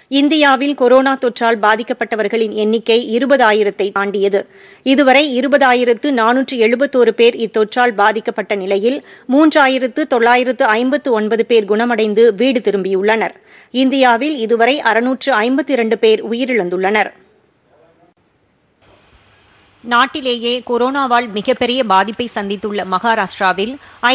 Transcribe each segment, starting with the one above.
இந்தியாவில் கொரோனா தொற்றால் பாதிக்கப்பட்டவர்களின் எண்ணிக்கை 20,000-ஐ தாண்டியது. இதுவரை 20,471 பேர் இத்தொற்றால் பாதிக்கப்பட்ட நிலையில் 3,959 பேர் குணமடைந்து வீடு திரும்பியுள்ளனர். இந்தியாவில் இதுவரை 652 பேர் உயிரிழந்துள்ளனர். நாட்டிலேயே கொரோனாவால் மிகப்பெரிய பாதிப்பை சந்தித்துள்ள மகாராஷ்டிராவில்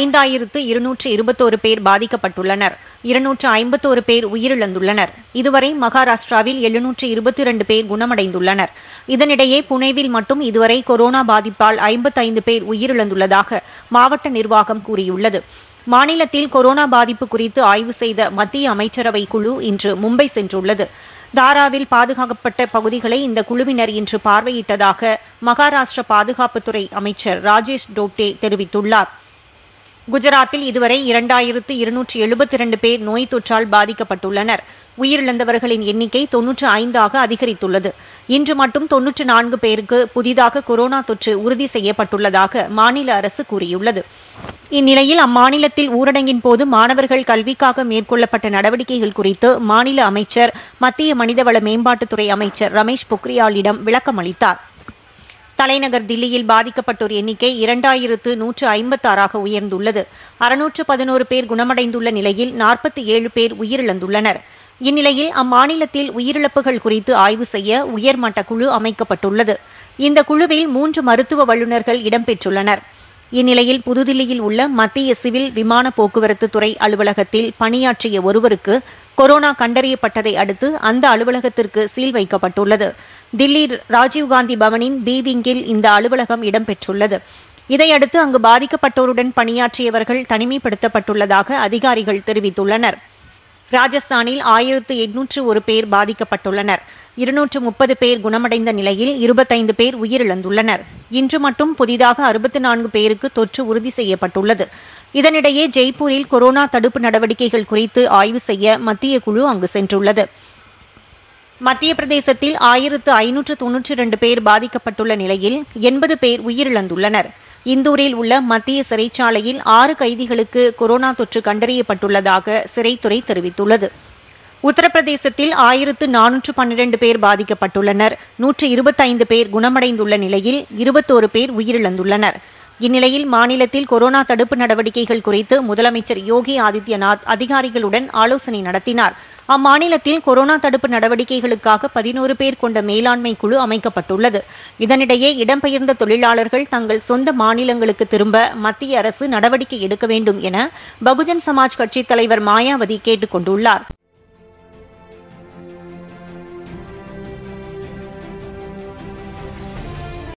5,221 பேர் பாதிக்கப்பட்டுள்ளனர். 251 பேர் உயிரிழந்துள்ளனர். இதுவரை மகாராஷ்டிராவில் 722 பேர் குணமடைந்துள்ளனர். இதனிடையே புனேவில் மட்டும் இதுவரை கொரோனா பாதிப்பால் 55 பேர் உயிரிழந்துள்ளதாக மாவட்ட நிர்வாகம் கூறியுள்ளது. மாநிலத்தில் கொரோனா பாதிப்பு குறித்து ஆய்வு செய்த மத்திய அமைச்சரவை குழு இன்று மும்பை சென்றுள்ளது. தாராவில் பாதுகாக்கப்பட்ட பகுதிகளை இந்த குழுவினர் இன்று பார்வையிட்டதாக மகாராஷ்டிர பாதுகாப்புத்துறை அமைச்சர் ராஜேஷ் டோப்டே தெரிவித்துள்ளார். குஜராத்தில் இதுவரை 2,272 பேர் நோய் தொற்றால் பாதிக்கப்பட்டுள்ளனர். உயிரிழந்தவர்களின் எண்ணிக்கை 95ஆக அதிகரித்துள்ளது. இன்று மட்டும் 94 பேருக்கு புதிதாக கொரோனா தொற்று உறுதி செய்யப்பட்டுள்ளதாக மாநில அரசு கூறியுள்ளது. இந்நிலையில் அம்மாநிலத்தில் ஊரடங்கின் போது மாணவர்கள் கல்விக்காக மேற்கொள்ளப்பட்ட நடவடிக்கைகள் குறித்து மாநில அமைச்சர் மத்திய மனிதவள மேம்பாட்டுத்துறை அமைச்சர் ரமேஷ் பொக்ரியாலிடம் விளக்கம் அளித்தார். தலைநகர் தில்லியில் பாதிக்கப்பட்டோர் எண்ணிக்கை 2,156ஆக உயர்ந்துள்ளது. 611 பேர் குணமடைந்துள்ள நிலையில் 47 பேர் உயிரிழந்துள்ளனர். இந்நிலையில் அம்மாநிலத்தில் உயிரிழப்புகள் குறித்து ஆய்வு செய்ய உயர்மட்ட குழு அமைக்கப்பட்டுள்ளது. இந்த குழுவில் 3 மருத்துவ வல்லுநர்கள் இடம்பெற்றுள்ளனர். இந்நிலையில் புதுதில்லியில் உள்ள மத்திய சிவில் விமான போக்குவரத்து துறை அலுவலகத்தில் பணியாற்றிய ஒருவருக்கு கொரோனா கண்டறியப்பட்டதை அடுத்து அந்த அலுவலகத்திற்கு சீல் வைக்கப்பட்டுள்ளது. தில்லி ராஜீவ்காந்தி பவனின் பி விங்கில் இந்த அலுவலகம் இடம்பெற்றுள்ளது. இதையடுத்து அங்கு பாதிக்கப்பட்டோருடன் பணியாற்றியவர்கள் தனிமைப்படுத்தப்பட்டுள்ளதாக அதிகாரிகள் தெரிவித்துள்ளனர். ராஜஸ்தானில் 1,801 பேர் பாதிக்கப்பட்டுள்ளனர். 230 பேர் குணமடைந்த நிலையில் 25 பேர் உயிரிழந்துள்ளனர். இன்று மட்டும் புதிதாக 64 பேருக்கு தொற்று உறுதி செய்யப்பட்டுள்ளது. இதனிடையே ஜெய்ப்பூரில் கொரோனா தடுப்பு நடவடிக்கைகள் குறித்து ஆய்வு செய்ய மத்திய குழு அங்கு சென்றுள்ளது. மத்திய பிரதேசத்தில் 1,592 பேர் பாதிக்கப்பட்டுள்ள நிலையில் 80 பேர் உயிரிழந்துள்ளனர். இந்தூரில் உள்ள மத்திய சிறைச்சாலையில் 6 கைதிகளுக்கு கொரோனா தொற்று கண்டறியப்பட்டுள்ளதாக சிறைத்துறை தெரிவித்துள்ளது. உத்தரப்பிரதேசத்தில் 1,412 பேர் பாதிக்கப்பட்டுள்ளனர். 125 பேர் குணமடைந்துள்ள நிலையில் 21 பேர் உயிரிழந்துள்ளனர். இந்நிலையில் மாநிலத்தில் கொரோனா தடுப்பு நடவடிக்கைகள் குறித்து முதலமைச்சர் யோகி ஆதித்யநாத் அதிகாரிகளுடன் ஆலோசனை நடத்தினார். அம்மாநிலத்தில் கொரோனா தடுப்பு நடவடிக்கைகளுக்காக 11 பேர் கொண்ட மேலாண்மை குழு அமைக்கப்பட்டுள்ளது. இதனிடையே இடம்பெயர்ந்த தொழிலாளர்கள் தங்கள் சொந்த மாநிலங்களுக்கு திரும்ப மத்திய அரசு நடவடிக்கை எடுக்க வேண்டும் என பகுஜன் சமாஜ் கட்சித் தலைவர் மாயாவதி கேட்டுக் கொண்டுள்ளார்.